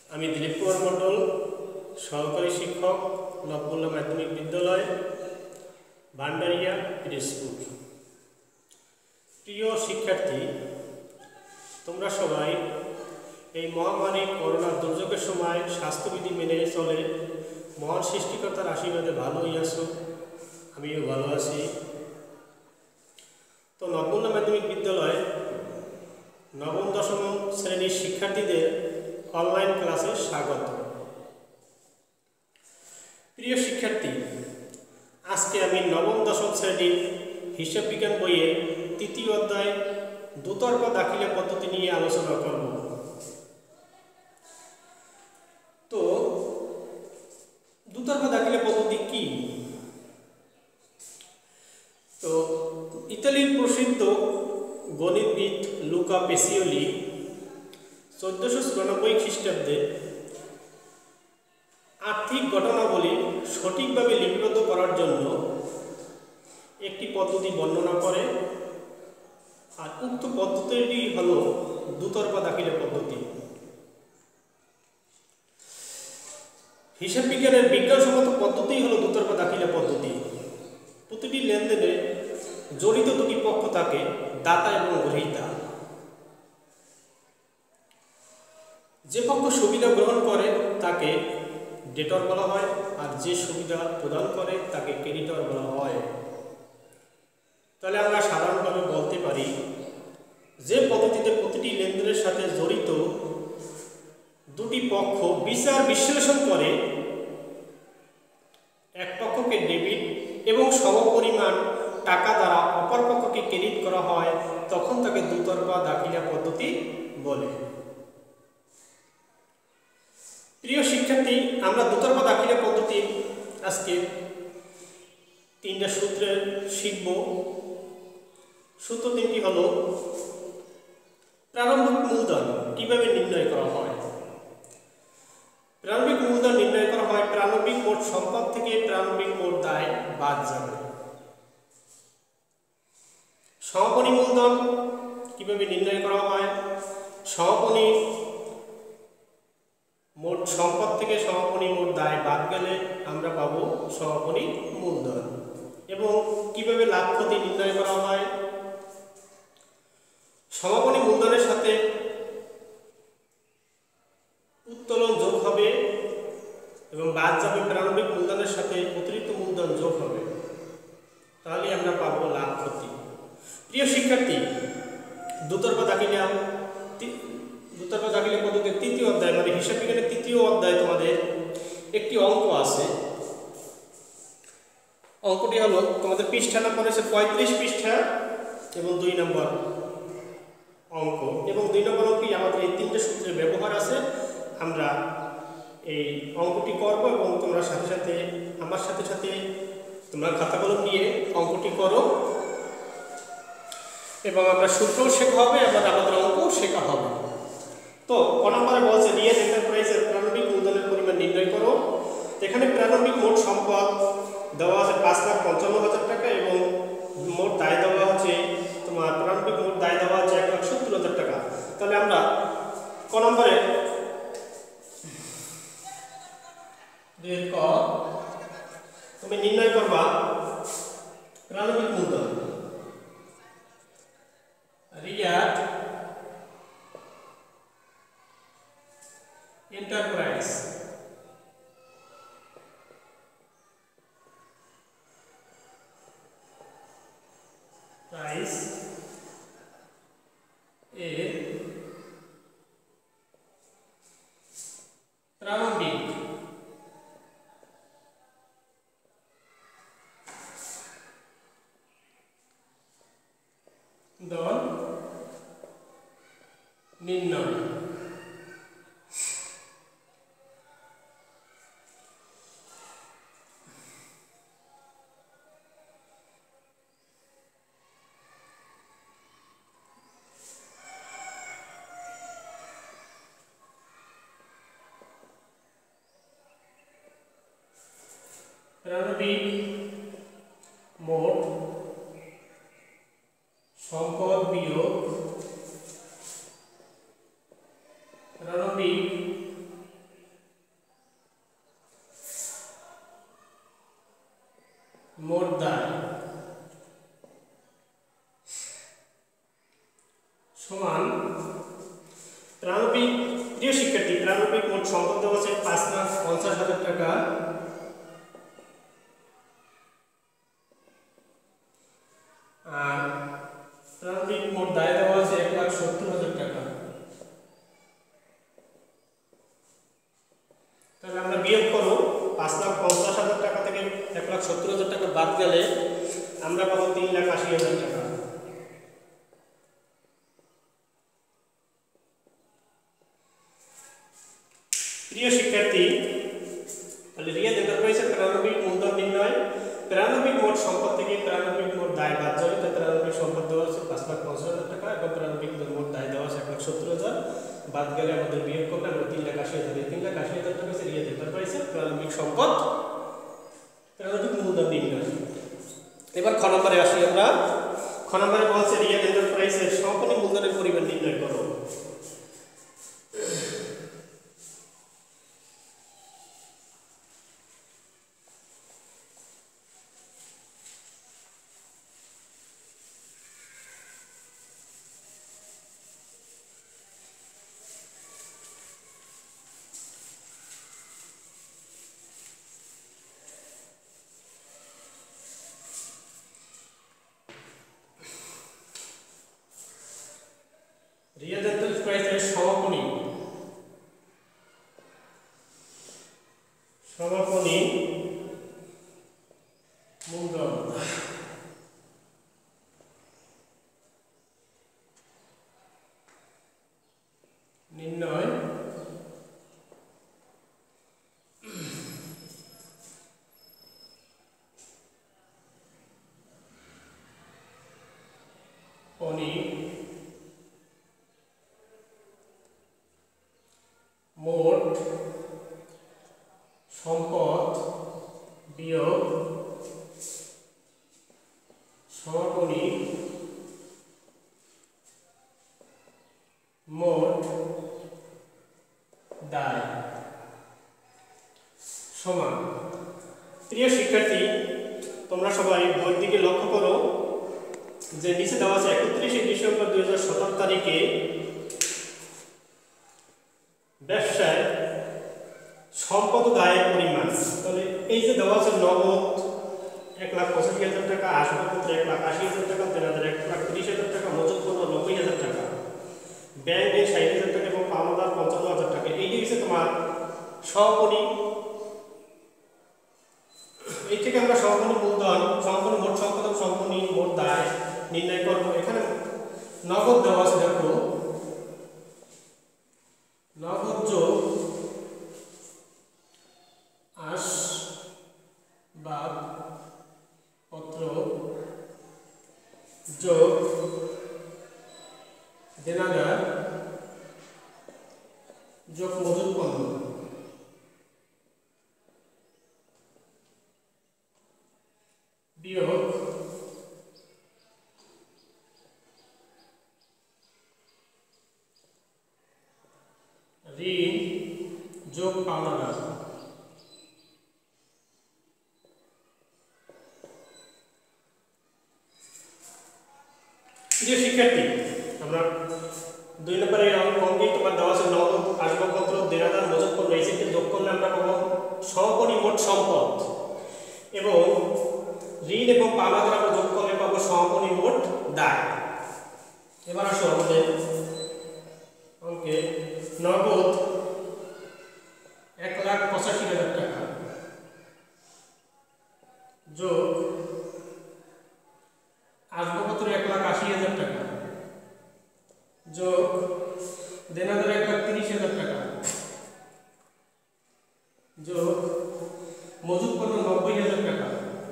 আমি দিলীপ কুমার মণ্ডল, সহকারী শিক্ষক, নবপল্লী মাধ্যমিক বিদ্যালয়, ভান্ডারিয়া পিরোজপুর। প্রিয় শিক্ষার্থী, তোমরা সবাই এই মহামারী করোনা দুর্যোগের সময় স্বাস্থ্যবিধি মেনে চলে মহান সৃষ্টিকর্তার আশীর্বাদে ভালোই আছো, আমিও ভালো আছি। তো নবপল্লী মাধ্যমিক বিদ্যালয় নবম দশম শ্রেণীর শিক্ষার্থীদের অনলাইন ক্লাসে স্বাগত। প্রিয় শিক্ষার্থী, আজকে আমি নবম দশম শ্রেণীর হিসাব বিজ্ঞান বইয়ের তৃতীয় অধ্যায় দুতরফা দাখিলা পদ্ধতি নিয়ে আলোচনা করব। তো দুতরফা দাখিলা পদ্ধতি কি? তো ইতালির প্রসিদ্ধ গণিতবিদ লুকা পেসিওলি 1494 খ্রিস্টাব্দে আর্থিক ঘটনাবলী সঠিকভাবে লিপিবদ্ধ করার জন্য একটি পদ্ধতি বর্ণনা করে, আর উক্ত পদ্ধতিটি হল দুতরফা দাখিলা পদ্ধতি। হিসাব বিজ্ঞানের বিজ্ঞানসম্মত পদ্ধতি হল দুতরফা দাখিলা পদ্ধতি। প্রতিটি লেনদেনে জড়িত দুটি পক্ষ থাকে, দাতা এবং গ্রহীতা। যে পক্ষ সুবিধা গ্রহণ করে তাকে ডেটর বলা হয়, আর যে সুবিধা প্রদান করে তাকে ক্রেডিটর বলা হয়। তাহলে আমরা সাধারণভাবে বলতে পারি যে পদ্ধতিতে প্রতিটি লেনদেনের সাথে জড়িত দুটি পক্ষ বিচার বিশ্লেষণ করে এক পক্ষকে ডেবিট এবং সমপরিমাণ টাকা দ্বারা অপর পক্ষকে ক্রেডিট করা হয়, তখন তাকে দুতরফা দাখিলা পদ্ধতি বলে। প্রিয় শিক্ষার্থী, আমরা দুতরফা দাখিলা পদ্ধতির আজকে তিনটা সূত্রে শিখব। সূত্র তিনটি হলো: প্রারম্ভিক মূলধন কিভাবে নির্ণয় করা হয়। প্রারম্ভিক মূলধন নির্ণয় করা হয় প্রারম্ভিক মোট সম্পদ থেকে প্রারম্ভিক মোট দায় বাদ যাবে। সমাপনী মূলধন কিভাবে নির্ণয় করা হয়? সমাপনী মোট সম্পদ থেকে সমাপনী মোট দায় বাদ গেলে আমরা পাবো সমাপনী মূলধন। এবং কিভাবে লাভ ক্ষতি নির্ণয় করা হয়? সমাপনী মূলধনের সাথে উত্তোলন যোগ হবে এবং বাদ যাবে প্রারম্ভিক মূলধনের সাথে অতিরিক্ত মূলধন যোগ হবে, তাহলে আমরা পাবো লাভ ক্ষতি। প্রিয় শিক্ষার্থী, দুতরফা দাখিলা পদ্ধতির তৃতীয় অধ্যায় মানে হিসাব বিজ্ঞানের তৃতীয় অধ্যায় তোমাদের একটি অঙ্ক আছে। অঙ্কটি হলো তোমাদের পৃষ্ঠা নাম্বার হচ্ছে 35 পৃষ্ঠা এবং 2 নম্বর অঙ্ক। এবং 2 নম্বর অঙ্কে আমাদের এই তিনটে সূত্রের ব্যবহার আছে। আমরা এই অঙ্কটি করব এবং তোমরা আমার সাথে সাথে তোমরা খাতা কলম নিয়ে অঙ্কটি করো, এবং আমরা সূত্রও শেখা হবে এবং আমাদের অঙ্কও শেখা হবে। তো ক নম্বরে বলছে রিয়েল এন্টারপ্রাইজের প্রারম্ভিক মূলধনের পরিমাণ নির্ণয় করো। এখানে প্রারম্ভিক মোট সম্পদ দেওয়া আছে 5,55,000 টাকা এবং মোট দায় দেওয়া হচ্ছে তোমার প্রারম্ভিক মোট দায় দেওয়া হচ্ছে 1,70,000 টাকা। তাহলে আমরা ক নম্বরে তুমি নির্ণয় করবা প্রারম্ভিক মূলধন রিয়াল এন্টারপ্রাইজ প্রাইস এর প্রারম্ভিক মূলধন নির্ণয়। প্রারম্ভিক মোট সম্পদ বিয়োগ প্রারম্ভিক বিয়োগ করো 5,50,000 টাকা থেকে 1,70,000 টাকা বাদ গেলে আমরা পাবো 3,80,000 টাকা। প্রিয় শিক্ষার্থী, তাহলে রিয়েল এন্টারপ্রাইজের প্রারম্ভিক মূলধন নির্ণয়, প্রারম্ভিক মোট সম্পদ থেকে প্রারম্ভিক মোট দায় বাদ যাবে। প্রারম্ভিক সম্পদ দেওয়া আছে 5,50,000 টাকা এবং প্রারম্ভিক মোট দায় দেওয়া আছে 1,70,000, বাদ গেলে আমাদের বিয়োগ করলে আমরা 3,80,000। 3,80,000 টাকা হচ্ছে রিয়েল এন্টারপ্রাইজের প্রারম্ভিক সম্পদ, প্রারম্ভিক মূলধন নির্ণয়। এবার খ নম্বরে আসি আমরা। খ নম্বরে বলছে রিয়েল এন্টারপ্রাইজের সমাপনী মূলধনের পরিমাণ নির্ণয় করো। রিয়েল এন্টারপ্রাইজের সমাপনী মূলধন নির্ণয় মোট সম্পদ বিয়োগ সমাপনী মোট দায় সমান। প্রিয় শিক্ষার্থী, তোমরা সবাই বইয়ের দিকে লক্ষ্য করো যে নিচে দেওয়া আছে 31শে ডিসেম্বর 2017 তারিখে ব্যবসায় সম্পদ দায়ের পরিমাণ। তাহলে এই যে দেওয়া আছে নগদ 1,85,000 টাকা, আসবাবপত্র 1,80,000 টাকা, দেনাদার 1,30,000 টাকা, মজুত পণ্য 90,000 টাকা, ব্যাংক ঋণ 60,000 টাকা এবং পাওনাদার 55,000 টাকা। এই হচ্ছে তোমার সমাপনী। এই থেকে আমরা সমাপনী মূলধন, সমাপনী মোট সম্পদ এবং সমাপনী মোট দায় নির্ণয় করব। এখানে নগদ দেওয়া আছে, দেখো নগদ যোগ আসবাবপত্র যোগ দেনাদার যোগ মজুত পণ্য বিয়োগ ঋণ যোগ পাওনাদার। প্রিয় শিক্ষার্থী, আমরা 2 নম্বরের অঙ্কে তোমার দেওয়া আছে নগদ, আসবাবপত্র, দেনাদার, মজুত পণ্য। এই সেটে যোগ করলে আমরা পাবো সমাপনী মোট সম্পদ এবং ঋণ এবং পাওনাদার আমরা যোগ করলে পাবো সমাপনী মোট দায়। এবার আসো আমাদের অঙ্কে নগদ 1,85,000 টাকা যোগ আসবাবপত্র 1,80,000 টাকা যোগ দেনাদার 1,30,000 টাকা যোগ মজুত পণ্য 90,000 টাকা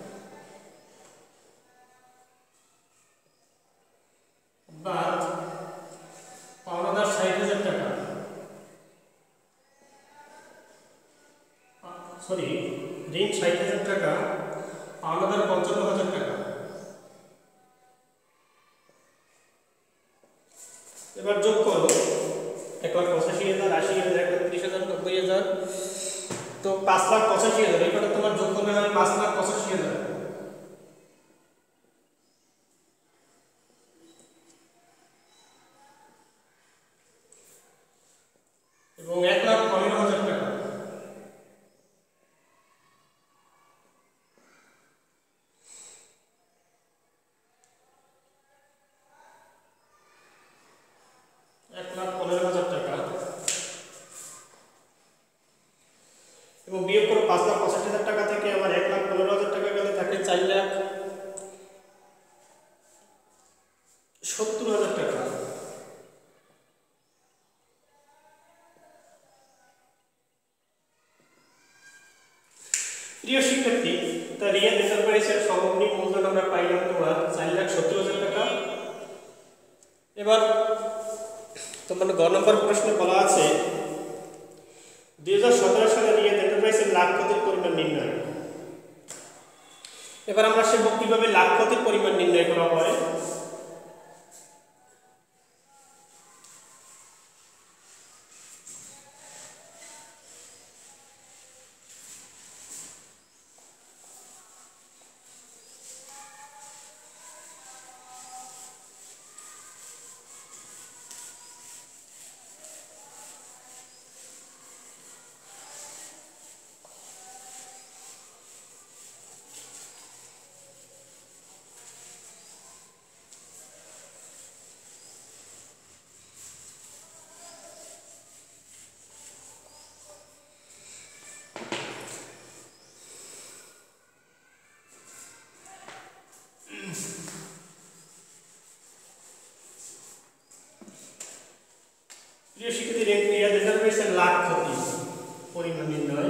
বাদ পাওনাদার 60,000 টাকা, সরি ঋণ 60,000 টাকা, পাওনাদার 55,000 টাকা। এবার যোগ করো 1,85,000, 80,000, 1,30,000, 90,000, তো 5,85,000। এবারে তোমার যোগ করলে হয় 5,85,000 এবং 1,15,000 টাকা। এবং প্রিয় শিক্ষার্থী, তা রিয়েল এন্টারপ্রাইজের সামগ্রিক মূলধন আমরা পাইলাম তোমার 4,70,000 টাকা। এবার তোমার গ নম্বর প্রশ্নে বলা আছে 2017 সালে রিয়েল এন্টারপ্রাইজের লাভ ক্ষতির পরিমাণ নির্ণয়। এবার আমরা শিখব কিভাবে লাভ ক্ষতির পরিমাণ নির্ণয় করা হয়। প্রিয় শিক্ষার্থী, রিয়েল এন্টারপ্রাইজের লাভ ক্ষতি পরিমাণ নির্ণয়।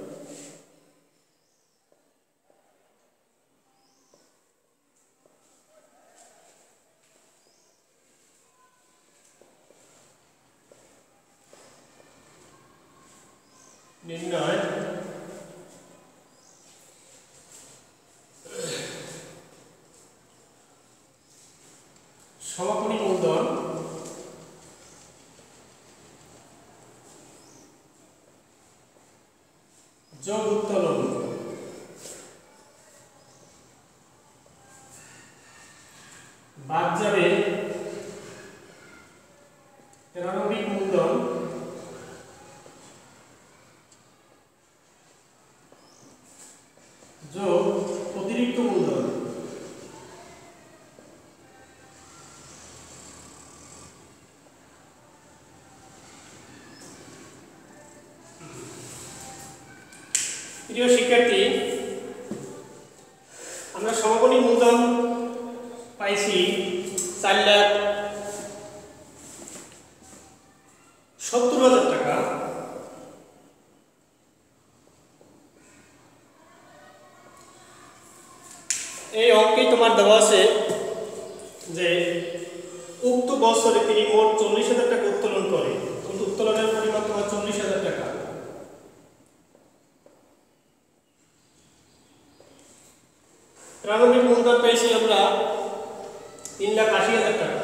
সমাপনী মূলধন যোগ উত্তোলন বাদ যাবে প্রারম্ভিক মূলধন যোগ অতিরিক্ত মূলধন। প্রিয় শিক্ষার্থী, আমরা সমাপনী মূলধন পাইছি 4,70,000 টাকা। এই অঙ্কে তোমার দেওয়া আছে যে উক্ত বছরে তিনি মোট 40,000 টাকা উত্তোলন করে, কিন্তু উত্তোলনের পরিমাণ তোমার 40,000 টাকা। প্রারম্ভিক মূলধন পেয়েছি আমরা 3,80,000 টাকা।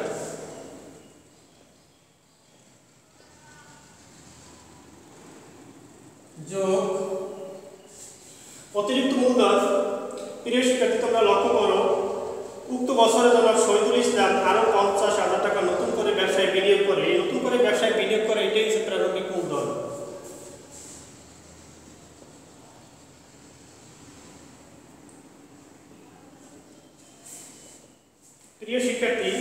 যোগ অতিরিক্ত মূলধন। প্রিয় শিক্ষার্থী, তোমরা লক্ষ্য করো উক্ত বছরে জনাব শহীদুল ইসলাম আরো 50,000 টাকা নতুন করে ব্যবসায় বিনিয়োগ করে। এই নতুন করে ব্যবসায় বিনিয়োগ করে এটাই হচ্ছে প্রারম্ভিক মূলধন। প্রিয় শিক্ষার্থী,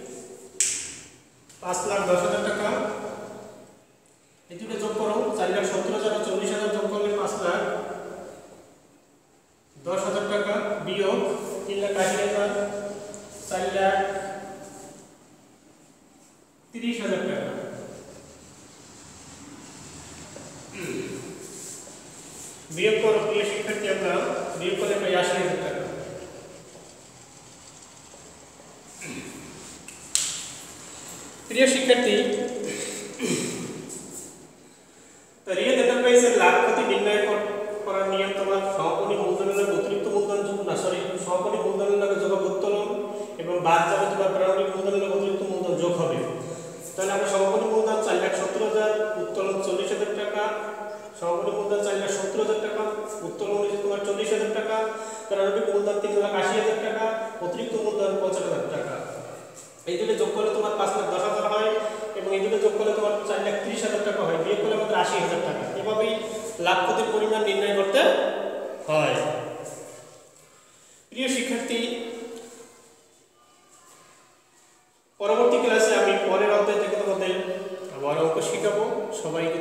5,10,000 টাকা এই দুটো যোগ করো। 4,70,000 আর 40,000 যোগ করলে 5,10,000 টাকা বিয়োগ 3,80,000 4,30,000 টাকা। বিয়োগ করো প্রিয় শিক্ষার্থী, আমরা বিয়োগ করলে পাই 80,000 টাকা। প্রিয় শিক্ষার্থী, রিয়েল এন্টারপ্রাইজের লাভ ক্ষতি নির্ণয় করার নিয়ম তোমার সমাপনী মূলধনের অতিরিক্ত মূলধন যোগ সমাপনী মূলধনের লগে যোগ উত্তোলন এবং বাদ যাবে তোমার প্রারম্ভিক মূলধনের অতিরিক্ত মূলধন যোগ হবে। তাহলে আমরা সমাপনী মূলধন 4,70,000, উত্তোলন 40,000 টাকা। সমাপনী মূলধন 4,70,000 টাকা, উত্তোলন হয়েছে তোমার 40,000 টাকা। প্রারম্ভিক মূলধন 3,80,000 টাকা, অতিরিক্ত মূলধন 50,000 টাকা। এই দুটো যোগ করলে তোমার 5,10,000 হয় এবং এই দুটো যোগ করলে তোমার 4,30,000 টাকা হয়। বিয়োগ করলে মাত্র 80,000 টাকা। এভাবেই লাভ ক্ষতির পরিমাণ নির্ণয় করতে হয়। প্রিয় শিক্ষার্থী, পরবর্তী ক্লাসে আমি পরের অধ্যায় থেকে তোমাদের আবার অঙ্ক শিখাবো। সবাইকে